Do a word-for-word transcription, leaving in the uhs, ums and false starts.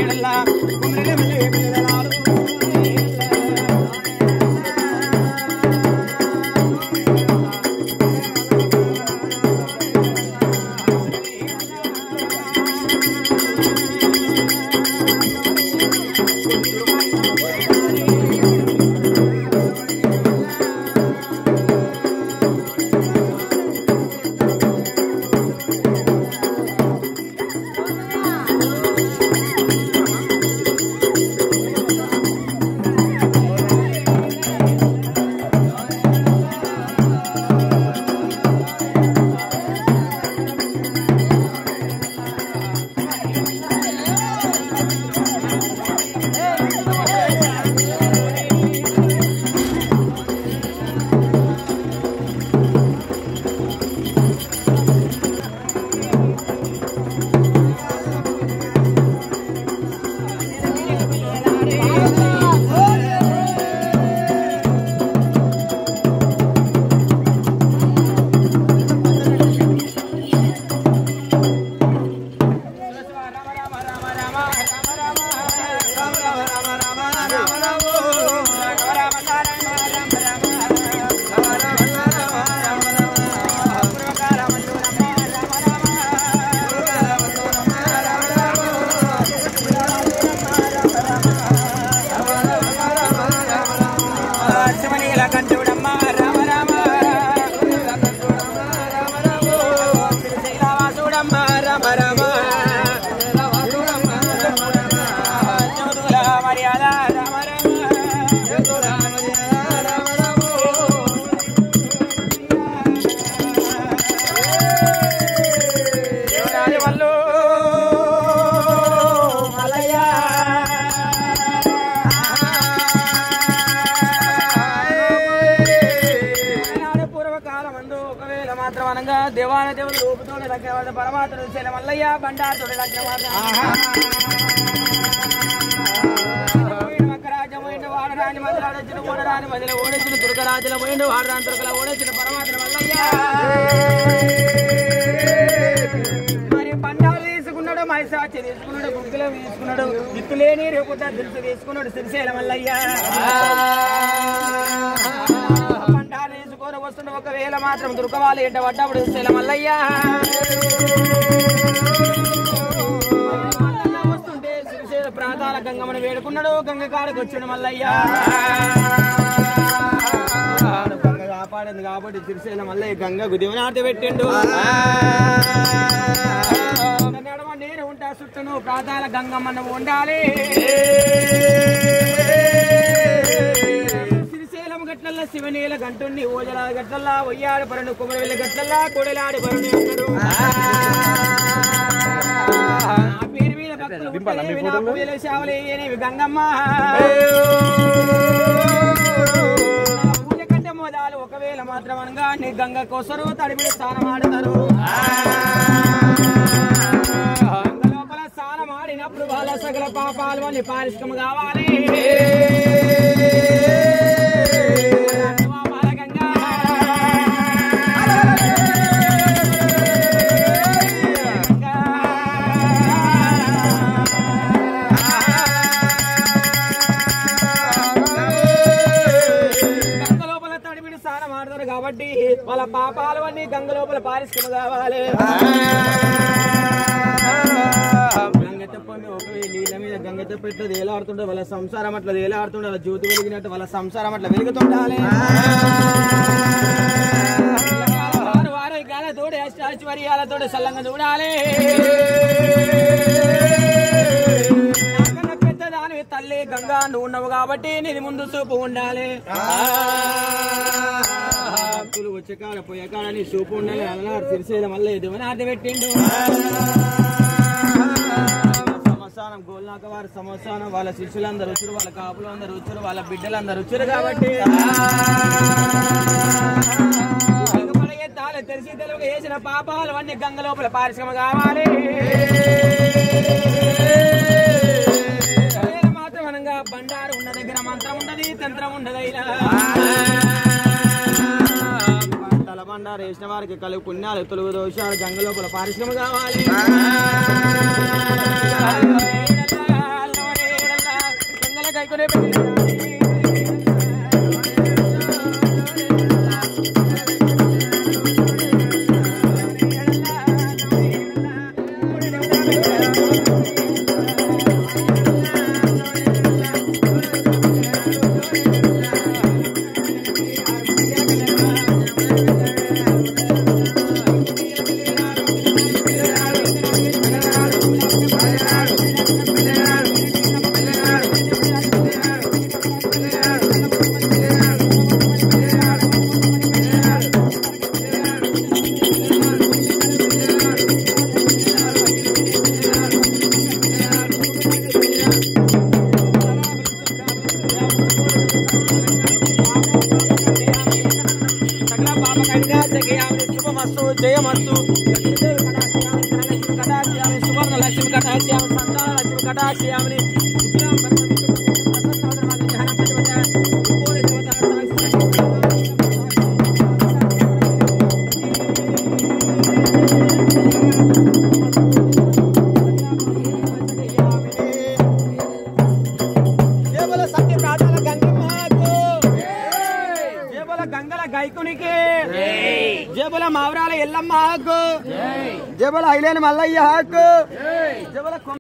కాడల్లా దేవాల దేవుడు రూపుతోనే దగ్గర పరమాత్మ శైల మల్లయ్య బండారుతోటి దగ్గర రాజ్యం పోయిండు వాడరాని మధ్యలో ఓడొచ్చిన ఓడరాని మధ్యలో ఓడొచ్చిన దుర్గరాజుల పోయిండు వాడరాని దుర్గల ఓడొచ్చిన పరమాత్మ మల్లయ్య మరి బండాలు తీసుకున్నాడు మైసాచి తీసుకున్నాడు గుగ్గిలో తీసుకున్నాడు దిక్కులేని రేపు దిల్సు తీసుకున్నాడు శ్రీశైల మల్లయ్య వస్తుండే ఒకవేళ మాత్రం దుర్గవాలి ఎంట పడ్డప్పుడు శ్రీశైల మల్లయ్య వస్తుంటే శ్రీశైల ప్రాంతాల గంగమ్మని వేడుకున్నాడు గంగ కాడికి వచ్చాడు మల్లయ్య గంగ కాపాడింది కాబట్టి శ్రీశైల మల్లయ్య గంగకు దివనార్తి పెట్టిండు నడమ నేను ఉంటా చుట్టూ ప్రాంతాల గంగమ్మను ఉండాలి గట్లల్లా శివనీల గంటుని ఓజల గట్లల్లా ఒయ్యాడు పరుడు కుమరవెల్లి గట్లల్లా కొడలాడి పరుడు పేరు మీద భక్తులు పూజలు సేవలేవి గంగమ్మ పూజ కంటే మోదాలు ఒకవేళ మాత్రం అనగా నీ గంగ కోసరు తడిపిడి స్నానం ఆడతారు లోపల స్నానం ఆడినప్పుడు వాళ్ళ సకల పాపాలు అని పారిశ్రమ కావాలి కాబట్టి వాళ్ళ పాపాలు అన్ని గంగ లోపల పారిశ్రమ కావాలి గంగెత్తప్ప ఒకవేళ నీళ్ళ మీద గంగెత్తప్ప ఎట్లా వేలాడుతుంటే వాళ్ళ సంసారం అట్లా వేలాడుతుండే వాళ్ళ జ్యోతి వెలిగినట్టు వాళ్ళ సంసారం అట్లా వెలుగుతుండాలి వారి గాలతోటి అష్టాశ్వర్యాలతోటి సల్లంగా చూడాలి పెద్దదాని తల్లి గంగా నువ్వు ఉన్నావు కాబట్టి నీది ముందు చూపు ఉండాలి భక్తులు వచ్చే కాడ పోయే కాడ నీ చూపు ఉండాలి అన్నారు శ్రీశైల మల్లయ్య దివనార్తి పెట్టిండు సంవత్సరం గోల్నాక వారి సంవత్సరం వాళ్ళ శిష్యులందరూ వచ్చారు వాళ్ళ కాపులు అందరూ వచ్చారు వాళ్ళ బిడ్డలందరూ వచ్చారు కాబట్టి తాళే తెలిసి తెలుగు వేసిన పాపాలు అన్ని గంగ లోపల పారిశ్రమ కావాలి మాత్రం అనగా బండారు ఉన్న దగ్గర మంత్రం ఉండదు తంత్రం ఉండదు ఇలా బండారు వేసిన వారికి కలుగు పుణ్యాలు తొలుగు దోషాలు గంగ లోపల పారిశ్రమ కావాలి వరదామని శుక్లాం వరదం ప్రసన్నావతారం ధ్యానం ప్రతిపద ఉపోని దేవతా గైకునికి జేబుల మావరాల ఎల్లమ్మ హక్కు జేబుల ఐలేని మల్లయ్య హక్కు జేబుల